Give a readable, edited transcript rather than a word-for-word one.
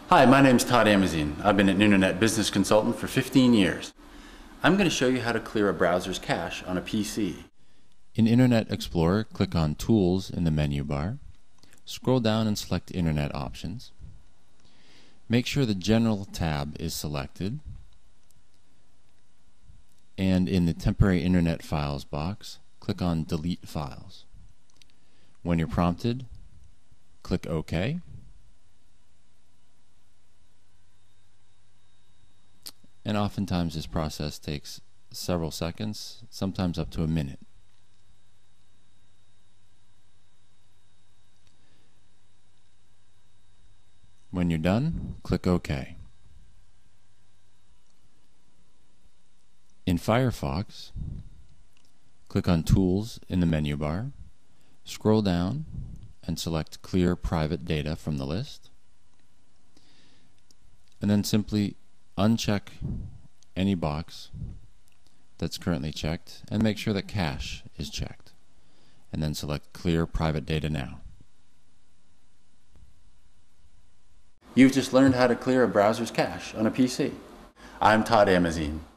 Hi, my name's Tod Amazeen. I've been an internet business consultant for 15 years. I'm going to show you how to clear a browser's cache on a PC. In Internet Explorer, click on Tools in the menu bar. Scroll down and select Internet Options. Make sure the General tab is selected. And in the Temporary Internet Files box, click on Delete Files. When you're prompted, click OK. And oftentimes this process takes several seconds, sometimes up to a minute. When you're done, click OK. In Firefox, click on Tools in the menu bar, scroll down and select Clear Private Data from the list, and then simply uncheck any box that's currently checked and make sure that cache is checked, and then select Clear Private Data Now. You've just learned how to clear a browser's cache on a PC. I'm Tod Amazeen.